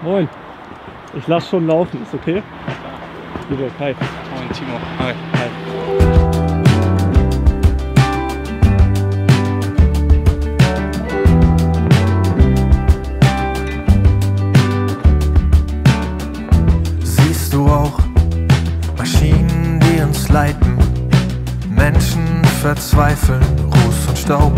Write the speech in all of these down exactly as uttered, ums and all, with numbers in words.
Moin. Ich lass schon laufen, ist okay? Liebe, hi. Moin Timo. Hi. Hi. Siehst du auch Maschinen, die uns leiten? Menschen verzweifeln, Ruß und Staub.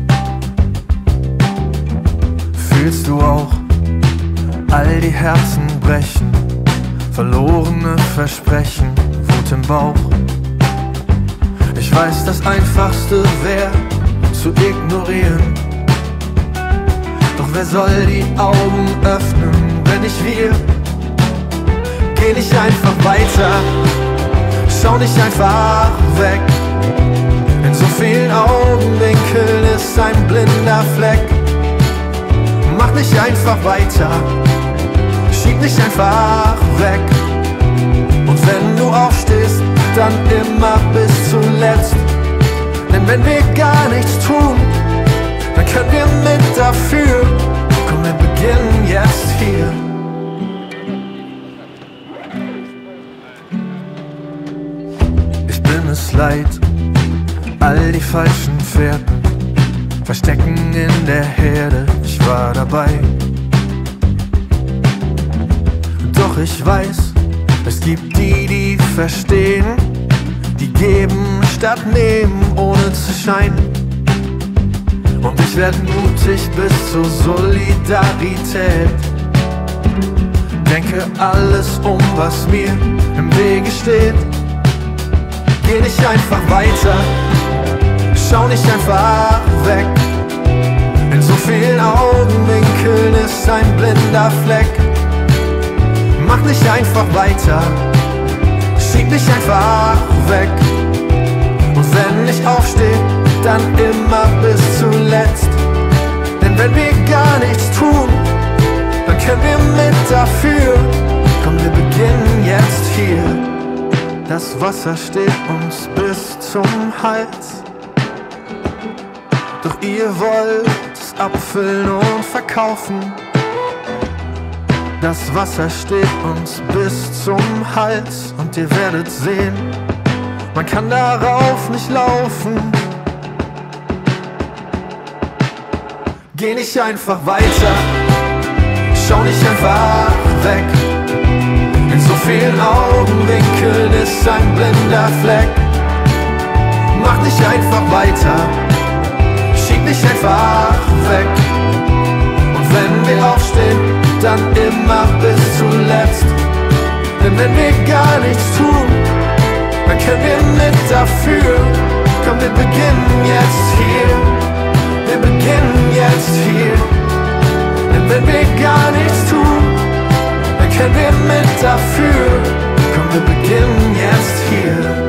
Fühlst du auch all die Herzen brechen, verlorene Versprechen, Wut im Bauch? Ich weiß, das Einfachste wäre zu ignorieren, doch wer soll die Augen öffnen, wenn nicht wir? Geh nicht einfach weiter, schau nicht einfach weg. In so vielen Augenwinkeln ist ein blinder Fleck. Mach nicht einfach weiter, schieb nicht einfach weg. Und wenn du aufstehst, dann immer bis zuletzt. Denn wenn wir gar nichts tun, dann können wir mit dafür. Komm, wir beginnen jetzt hier. Ich bin es leid, all die falschen Fährten verstecken in der Herde, ich war dabei. Doch ich weiß, es gibt die, die verstehen, die geben statt nehmen, ohne zu scheinen. Und ich werd mutig bis zur Solidarität. Denke alles um, was mir im Wege steht. Geh nicht einfach weiter, schau nicht einfach weg. In so vielen Augenwinkeln ist ein blinder Fleck. Mach nicht einfach weiter, schieb nicht einfach weg. Und wenn ich aufstehe, dann immer bis zuletzt. Denn wenn wir gar nichts tun, dann können wir mit dafür. Komm, wir beginnen jetzt hier. Das Wasser steht uns bis zum Hals, doch ihr wollt es abfüllen und verkaufen. Das Wasser steht uns bis zum Hals und ihr werdet sehen, man kann darauf nicht laufen. Geh nicht einfach weiter, schau nicht einfach weg. In so vielen Augenwinkeln ist ein blinder Fleck. Mach nicht einfach weiter, schieb nicht einfach weg. Und wenn wir aufstehen, dann immer bis zuletzt. Denn wenn wir gar nichts tun, dann können wir mit dafür. Komm, wir beginnen jetzt hier. Wir beginnen jetzt hier. Denn wenn wir gar nichts tun, dann können wir mit dafür. Komm, wir beginnen jetzt hier.